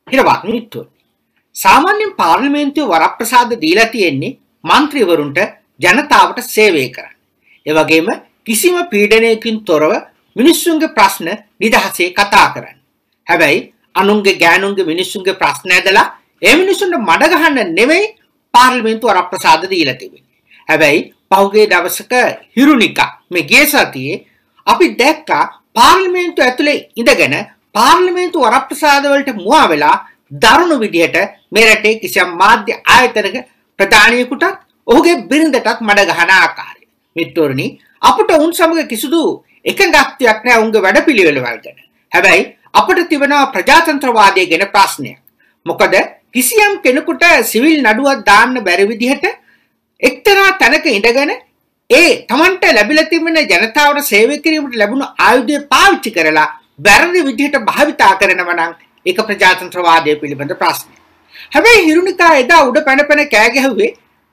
හිරවත් මිත්‍රෝ සාමාන්‍යයෙන් පාර්ලිමේන්තුවේ වරප්‍රසාද දීලා තියෙන්නේ മന്ത്രിවරුන්ට ජනතාවට සේවය කරන්න. ඒ වගේම කිසිම පීඩනයකින් තොරව මිනිස්සුන්ගේ ප්‍රශ්න නිදහසේ කතා කරන්න. හැබැයි අනුන්ගේ ගෑනුන්ගේ මිනිස්සුන්ගේ ප්‍රශ්න ඇදලා ඒ මිනිස්සුන්ට මඩ ගහන්න නෙමෙයි පාර්ලිමේන්තුව වරප්‍රසාද දීලා තිබෙන්නේ. හැබැයි පහුගිය දවසක හිරුනිකා මේ ගිය සතියේ අපි දැක්කා පාර්ලිමේන්තුව ඇතුලේ ඉඳගෙන පාර්ලිමේන්තු වරප්‍රසාද වලට මුවා වෙලා දරුණු විදියට මේ රටේ කිසියම් මාධ්‍ය ආයතනක ප්‍රධානියෙකුට ඔහුගේ බිරිඳටත් මඩ ගහන ආකාරය. මිත්‍රෝනි අපට උන් සමග කිසිදු එකඟත්වයක් නැහැ උන්ගේ වැඩපිළිවෙල වලට. හැබැයි අපට තිබෙනවා ප්‍රජාතන්ත්‍රවාදය ගැන ප්‍රශ්නයක්. මොකද කිසියම් කෙනෙකුට සිවිල් නඩුවක් දාන්න බැරි විදිහට එක්තරා තැනක ඉඳගෙන ඒ Tamanට ලැබිලා තිබෙන ජනතාවට සේවය කිරීමට ලැබුණු ආයුධය පාවිච්චි කරලා වැරදි විදිහට භාවිතා කරනවා නම් ඒක ප්‍රජාතන්ත්‍රවාදය පිළිබඳ ප්‍රශ්නයක්. හැබැයි හිරුනිකා එදා උඩ පැන කෑ ගැහුවේ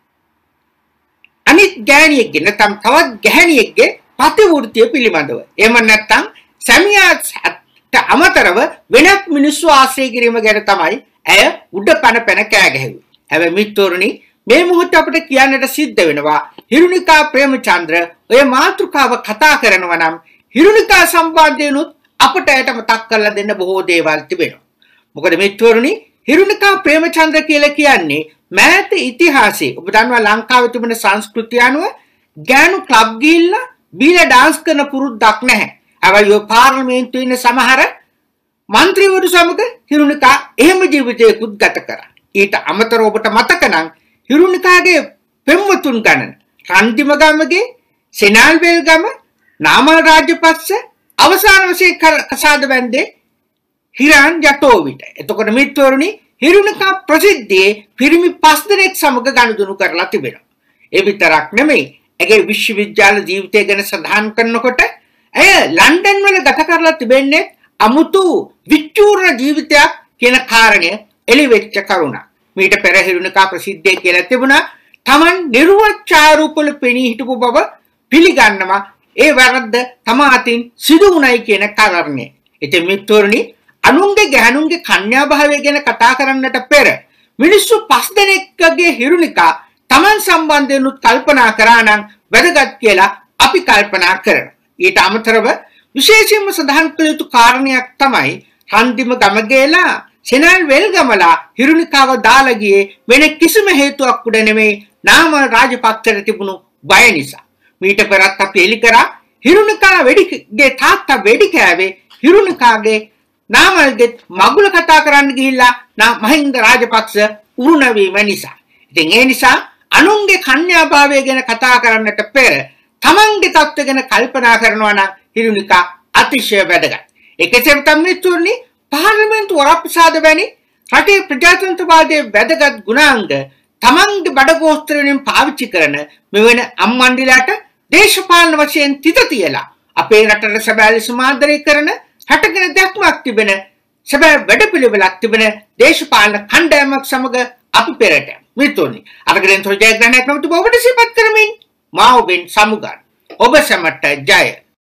අනිත් ගෑණියෙක්ගේ නැත්නම් තවත් ගැහණියෙක්ගේ ප්‍රතිවෘත්තිය පිළිබඳව. එහෙම නැත්නම් සැමියාට අමතරව වෙනත් මිනිස්සු ආශ්‍රය කිරීම ගැන තමයි ඇය උඩ පැන කෑ ගැහුවේ. හැබැයි මිත්‍රෝනි මේ මොහොතේ අපිට කියන්නට සිද්ධ වෙනවා හිරුනිකා ප්‍රේමචන්ද්‍ර ඔය මාතෘකාව කතා කරනවා නම් හිරුනිකා සම්බන්ධයෙන්ුත් අපට ඇයට මතක් කරලා දෙන්න බොහෝ දේවල් තිබෙනවා. මොකද මිත්‍රෝනි හිරුනිකා ප්‍රේමචන්ද්‍ර කියලා කියන්නේ මෑත ඉතිහාසයේ ඔබ දන්නවා ලංකාවේ තිබෙන සංස්කෘතිය අනුව ගෑනු ක්ලබ් ගිහිල්ලා බීලා ඩාන්ස් කරන පුරුද්දක් නැහැ. හැබැයි ඔය පාර්ලිමේන්තුවේ ඉන්න සමහර മന്ത്രിවරු සමග හිරුනිකා එහෙම ජීවිතයකුත් ගත කරා. ඊට අමතරව ඔබට මතක නම් හිරුනිකාගේ පෙම්වතුන් ගණන රන්දිමගමගේ සෙනාල්වේල්ගම නාමල් රාජපක්ෂ අවසාන වශයෙන් කසාද බැන්දේ හිරාන් ජටෝවිට. එතකොට මිත්‍රවරුනි හිරුනිකා ප්‍රසිද්ධියේ පිරිමි 5 දෙනෙක් සමග ගනුදෙනු කරලා තිබෙනවා. ඒ විතරක් නෙමෙයි ඇගේ විශ්වවිද්‍යාල ජීවිතය ගැන සඳහන් කරනකොට ඇය ලන්ඩන් වල ගත කරලා තිබෙන්නේ අමුතු විචූර්ණ ජීවිතයක් කියන කාරණය එළිවෙච්ච කරුණක්. මීට පෙර හිරුනිකා ප්‍රසිද්ධිය කියලා තිබුණා තමන් නිර්වචාරූපවල පෙනී හිටපු බව පිළිගන්නවා ඒ වැරද්ද තම අතින් සිදු වුණයි කියන කාරණය. ඉතින් මිත්‍රෝනි අනුන්ගේ ගැහණුන්ගේ කන්‍යා භාවය ගැන කතා කරන්නට පෙර මිනිස්සු 5 දෙනෙක්ගේ හිරුනිකා තමන් සම්බන්ධයෙන් කල්පනා කරා නම් වැදගත් කියලා අපි කල්පනා කරනවා. ඊට අමතරව විශේෂයෙන්ම සඳහන් කළ යුතු කාරණයක් තමයි හන්දිම ගමගේලා සෙනල් වෙල්ගමලා හිරුනිකාව දාලා ගියේ වෙන කිසිම හේතුවක් උඩ නෙමෙයි නාමල් රාජපක්ෂට තිබුණු බය නිසා. මීට පෙරත් අපි එලි කරා හිරුනිකා වෙඩිගේ තාත්තා වෙඩි කෑවේ හිරුනිකාගේ නාමල්ගේ මගුල කතා කරන්න ගිහිල්ලා මහින්ද රාජපක්ෂ උරුණ වීම නිසා. ඉතින් ඒ නිසා අනුන්ගේ කන්‍යා භාවය ගැන කතා කරන්නට පෙර තමන්ගේ තත්ත්වය ගැන කල්පනා කරනවා නම් හිරුනිකා අතිශය වැදගත්. ඒකෙන් තමයි තුන්නේ පාර්ලිමේන්තු වරප්‍රසාද වැනි රටේ ප්‍රජාතන්ත්‍රවාදයේ වැදගත් ගුණාංග තමන්ගේ බඩගෝස්තර වලින් පාවිච්චි කරන මෙවැනි අම්මන්ඩිලාට දේශපාලන වශයෙන් තිත තියලා අපේ රටට සැබෑ ලෙසම ආදරය කරන රටගෙන දැක්මක් තිබෙන සැබෑ වැඩපිළිවෙලක් තිබෙන දේශපාලන කණ්ඩායමක් සමග අපි පෙරට මිතුනි අරගෙන තොජයග්‍රහණයක් නමුත් ඔබට සිපත් කරමින් මා ඔබෙන් සමුගන්න ඔබ සැමට ජය